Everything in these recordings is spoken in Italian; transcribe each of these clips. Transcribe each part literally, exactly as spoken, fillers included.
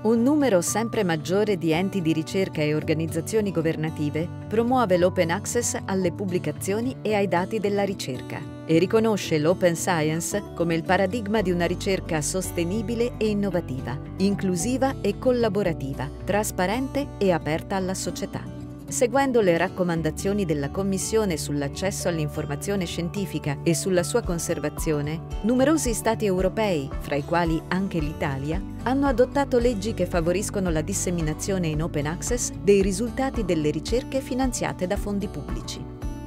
Un numero sempre maggiore di enti di ricerca e organizzazioni governative promuove l'open access alle pubblicazioni e ai dati della ricerca e riconosce l'open science come il paradigma di una ricerca sostenibile e innovativa, inclusiva e collaborativa, trasparente e aperta alla società. Seguendo le raccomandazioni della Commissione sull'accesso all'informazione scientifica e sulla sua conservazione, numerosi Stati europei, fra i quali anche l'Italia, hanno adottato leggi che favoriscono la disseminazione in open access dei risultati delle ricerche finanziate da fondi pubblici.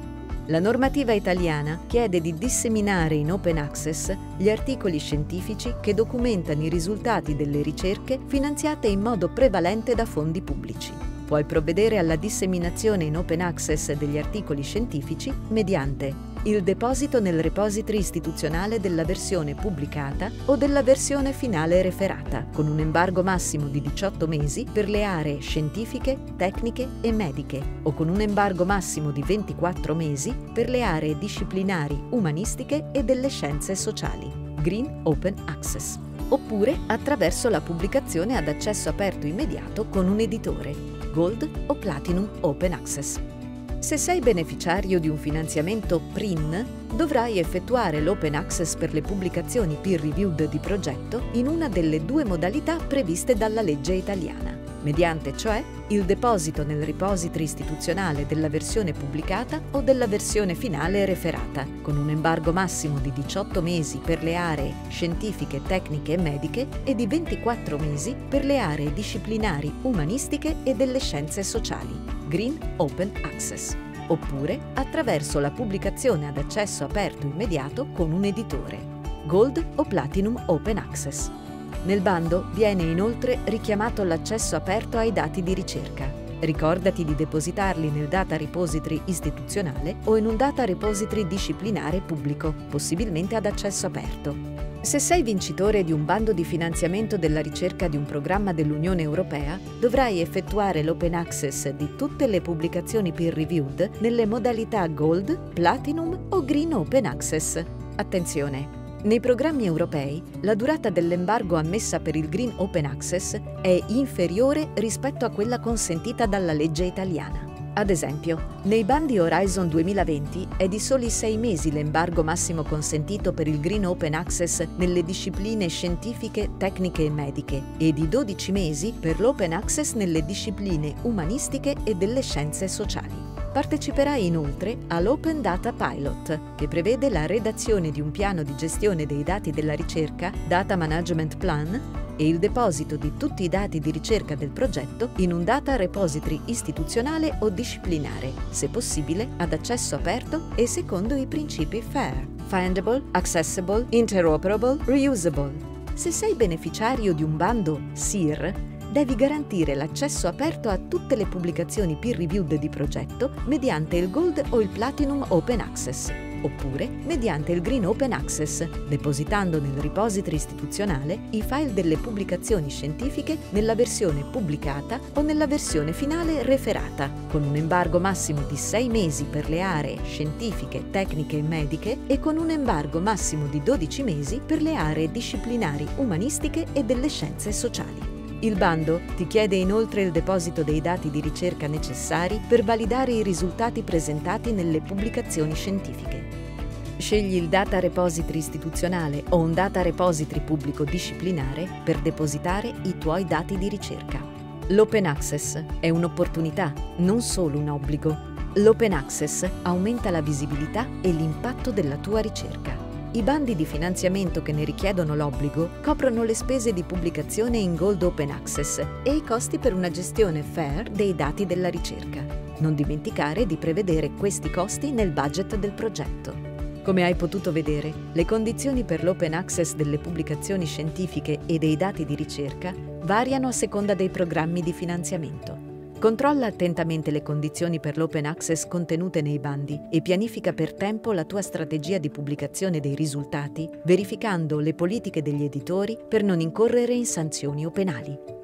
La normativa italiana chiede di disseminare in open access gli articoli scientifici che documentano i risultati delle ricerche finanziate in modo prevalente da fondi pubblici. Puoi provvedere alla disseminazione in open access degli articoli scientifici mediante il deposito nel repository istituzionale della versione pubblicata o della versione finale referata, con un embargo massimo di diciotto mesi per le aree scientifiche, tecniche e mediche, o con un embargo massimo di ventiquattro mesi per le aree disciplinari, umanistiche e delle scienze sociali. Green Open Access. Oppure attraverso la pubblicazione ad accesso aperto immediato con un editore. Gold o Platinum Open Access. Se sei beneficiario di un finanziamento P R I N, dovrai effettuare l'open access per le pubblicazioni peer-reviewed di progetto in una delle due modalità previste dalla legge italiana, mediante cioè il deposito nel repository istituzionale della versione pubblicata o della versione finale referata, con un embargo massimo di diciotto mesi per le aree scientifiche, tecniche e mediche e di ventiquattro mesi per le aree disciplinari, umanistiche e delle scienze sociali. Green Open Access. Oppure attraverso la pubblicazione ad accesso aperto immediato con un editore. Gold o Platinum Open Access. Nel bando viene inoltre richiamato l'accesso aperto ai dati di ricerca. Ricordati di depositarli nel Data Repository istituzionale o in un Data Repository disciplinare pubblico, possibilmente ad accesso aperto. Se sei vincitore di un bando di finanziamento della ricerca di un programma dell'Unione Europea, dovrai effettuare l'open access di tutte le pubblicazioni peer-reviewed nelle modalità Gold, Platinum o Green Open Access. Attenzione! Nei programmi europei, la durata dell'embargo ammessa per il Green Open Access è inferiore rispetto a quella consentita dalla legge italiana. Ad esempio, nei bandi Horizon duemilaventi è di soli sei mesi l'embargo massimo consentito per il Green Open Access nelle discipline scientifiche, tecniche e mediche e di dodici mesi per l'Open Access nelle discipline umanistiche e delle scienze sociali. Parteciperai inoltre all'Open Data Pilot, che prevede la redazione di un piano di gestione dei dati della ricerca, Data Management Plan, e il deposito di tutti i dati di ricerca del progetto in un Data Repository istituzionale o disciplinare, se possibile ad accesso aperto e secondo i principi FAIR, Findable, Accessible, Interoperable, Reusable. Se sei beneficiario di un bando S I R, devi garantire l'accesso aperto a tutte le pubblicazioni peer-reviewed di progetto mediante il Gold o il Platinum Open Access, oppure mediante il Green Open Access, depositando nel repository istituzionale i file delle pubblicazioni scientifiche nella versione pubblicata o nella versione finale referata, con un embargo massimo di sei mesi per le aree scientifiche, tecniche e mediche e con un embargo massimo di dodici mesi per le aree disciplinari, umanistiche e delle scienze sociali. Il bando ti chiede inoltre il deposito dei dati di ricerca necessari per validare i risultati presentati nelle pubblicazioni scientifiche. Scegli il Data Repository istituzionale o un Data Repository pubblico disciplinare per depositare i tuoi dati di ricerca. L'Open Access è un'opportunità, non solo un obbligo. L'Open Access aumenta la visibilità e l'impatto della tua ricerca. I bandi di finanziamento che ne richiedono l'obbligo coprono le spese di pubblicazione in Gold Open Access e i costi per una gestione FAIR dei dati della ricerca. Non dimenticare di prevedere questi costi nel budget del progetto. Come hai potuto vedere, le condizioni per l'open access delle pubblicazioni scientifiche e dei dati di ricerca variano a seconda dei programmi di finanziamento. Controlla attentamente le condizioni per l'open access contenute nei bandi e pianifica per tempo la tua strategia di pubblicazione dei risultati, verificando le politiche degli editori per non incorrere in sanzioni o penali.